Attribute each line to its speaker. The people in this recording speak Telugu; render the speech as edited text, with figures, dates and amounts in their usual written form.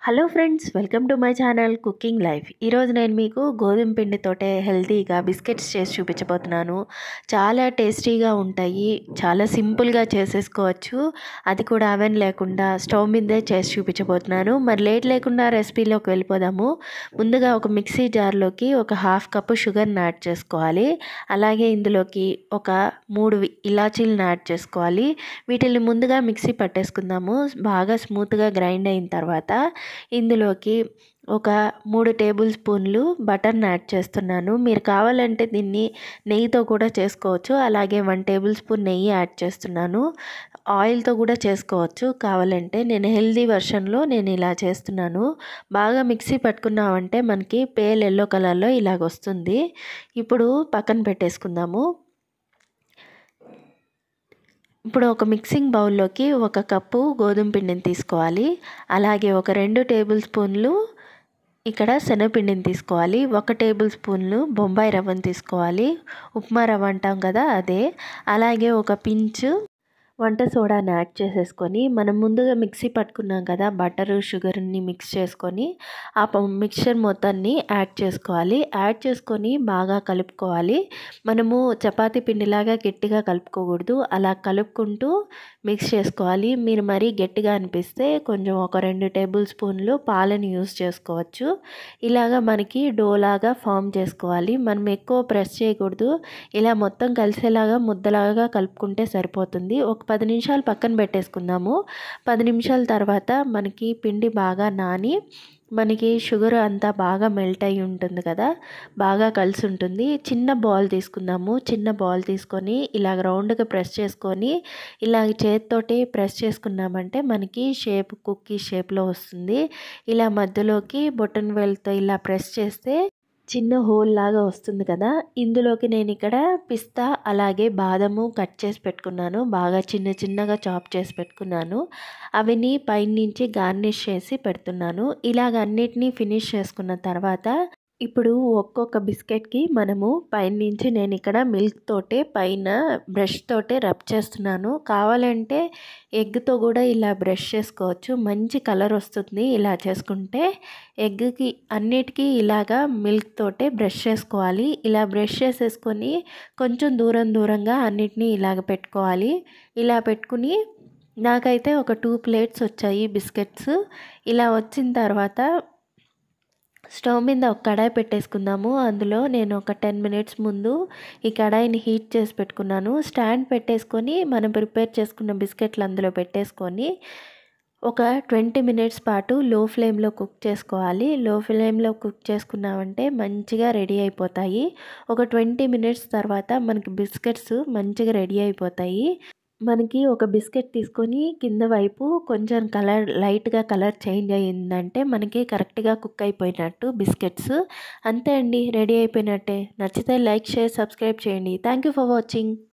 Speaker 1: Hello friends, welcome to my channel cooking life. ఈరోజు నేను మీకు గోధుమ పిండితోటే హెల్తీగా బిస్కెట్స్ చేసి చూపించబోతున్నాను. చాలా టేస్టీగా ఉంటాయి, చాలా సింపుల్గా చేసేసుకోవచ్చు. అది కూడా అవెన్ లేకుండా స్టవ్ మీదే చేసి చూపించబోతున్నాను. మరి లేట్ లేకుండా రెసిపీలోకి వెళ్ళిపోదాము. ముందుగా ఒక మిక్సీ జార్లోకి ఒక హాఫ్ కప్పు షుగర్ని యాడ్ చేసుకోవాలి. అలాగే ఇందులోకి ఒక 3 ఇలాచీలను యాడ్ చేసుకోవాలి. వీటిని ముందుగా మిక్సీ పట్టేసుకుందాము. బాగా స్మూత్గా గ్రైండ్ అయిన తర్వాత ఇందులోకి ఒక 3 టేబుల్ స్పూన్లు బటర్ని యాడ్ చేస్తున్నాను. మీరు కావాలంటే దీన్ని నెయ్యితో కూడా చేసుకోవచ్చు. అలాగే 1 టేబుల్ స్పూన్ నెయ్యి యాడ్ చేస్తున్నాను. ఆయిల్తో కూడా చేసుకోవచ్చు కావాలంటే. నేను హెల్దీ వెర్షన్లో నేను ఇలా చేస్తున్నాను. బాగా మిక్సీ పట్టుకున్నామంటే మనకి పేల్ ఎల్లో కలర్లో ఇలాగ వస్తుంది. ఇప్పుడు పక్కన పెట్టేసుకుందాము. ఇప్పుడు ఒక మిక్సింగ్ బౌల్లోకి ఒక కప్పు గోధుమ పిండిని తీసుకోవాలి. అలాగే ఒక 2 టేబుల్ స్పూన్లు ఇక్కడ శనగపిండిని తీసుకోవాలి. 1 టేబుల్ స్పూన్లు బొంబాయి రవ్వను తీసుకోవాలి. ఉప్మా రవ్వ అంటాం కదా, అదే. అలాగే ఒక పించు వంట సోడాని యాడ్ చేసేసుకొని, మనం ముందుగా మిక్సీ పట్టుకున్నాం కదా బటరు షుగర్ని మిక్స్ చేసుకొని, ఆ మిక్చర్ మొత్తాన్ని యాడ్ చేసుకోవాలి. యాడ్ చేసుకొని బాగా కలుపుకోవాలి. మనము చపాతీ పిండిలాగా గట్టిగా కలుపుకోకూడదు. అలా కలుపుకుంటూ మిక్స్ చేసుకోవాలి. మీరు మరీ గట్టిగా అనిపిస్తే కొంచెం ఒక 2 టేబుల్ స్పూన్లు పాలను యూస్ చేసుకోవచ్చు. ఇలాగా మనకి డోలాగా ఫామ్ చేసుకోవాలి. మనం ఎక్కువ ప్రెస్ చేయకూడదు. ఇలా మొత్తం కలిసేలాగా ముద్దలాగా కలుపుకుంటే సరిపోతుంది. ఒక 10 నిమిషాలు పక్కన పెట్టేసుకుందాము. 10 నిమిషాల తర్వాత మనకి పిండి బాగా నాని మనకి షుగర్ అంతా బాగా మెల్ట్ అయి ఉంటుంది కదా, బాగా కలిసి ఉంటుంది. చిన్న బాల్ తీసుకుందాము. చిన్న బాల్ తీసుకొని ఇలా రౌండ్గా ప్రెస్ చేసుకొని ఇలా చేతితోటి ప్రెస్ చేసుకున్నామంటే మనకి షేప్ కుక్కీ షేప్లో వస్తుంది. ఇలా మధ్యలోకి బొటన్ వేలుతో ఇలా ప్రెస్ చేస్తే చిన్న హోల్ లాగా వస్తుంది కదా. ఇందులోకి నేను ఇక్కడ పిస్తా అలాగే బాదము కట్ చేసి పెట్టుకున్నాను. బాగా చిన్న చిన్నగా చాప్ చేసి పెట్టుకున్నాను. అవిని పైనుంచి గార్నిష్ చేసి పెడుతున్నాను. ఇలాగ అన్నిటినీ ఫినిష్ చేసుకున్న తర్వాత ఇప్పుడు ఒక్కొక్క బిస్కెట్కి మనము పైనుంచి నేను ఇక్కడ మిల్క్ తోటే పైన బ్రష్ తోటే రబ్ చేస్తున్నాను. కావాలంటే ఎగ్తో కూడా ఇలా బ్రష్ చేసుకోవచ్చు. మంచి కలర్ వస్తుంది ఇలా చేసుకుంటే. ఎగ్కి అన్నిటికీ ఇలాగా మిల్క్ తోటే బ్రష్ చేసుకోవాలి. ఇలా బ్రష్ చేసేసుకొని కొంచెం దూరంగా అన్నిటినీ ఇలాగ పెట్టుకోవాలి. ఇలా పెట్టుకుని నాకైతే ఒక 2 ప్లేట్స్ వచ్చాయి బిస్కెట్స్. ఇలా వచ్చిన తర్వాత స్టవ్ మీద ఒక కడాయి పెట్టేసుకుందాము. అందులో నేను ఒక 10 మినిట్స్ ముందు ఈ కడాయిని హీట్ చేసి పెట్టుకున్నాను. స్టాండ్ పెట్టేసుకొని మనం ప్రిపేర్ చేసుకున్న బిస్కెట్లు అందులో పెట్టేసుకొని ఒక 20 మినిట్స్ పాటు లో ఫ్లేమ్లో కుక్ చేసుకోవాలి. లో ఫ్లేమ్లో కుక్ చేసుకున్నామంటే మంచిగా రెడీ అయిపోతాయి. ఒక 20 మినిట్స్ తర్వాత మనకి బిస్కెట్స్ మంచిగా రెడీ అయిపోతాయి. మనకి ఒక బిస్కెట్ తీసుకొని కింద వైపు కొంచెం లైట్గా కలర్ చేంజ్ అయ్యిందంటే మనకి కరెక్ట్గా కుక్ అయిపోయినట్టు బిస్కెట్స్. అంతే అండి, రెడీ అయిపోయినట్టే. నచ్చితే లైక్, షేర్, సబ్స్క్రైబ్ చేయండి. Thank you for watching.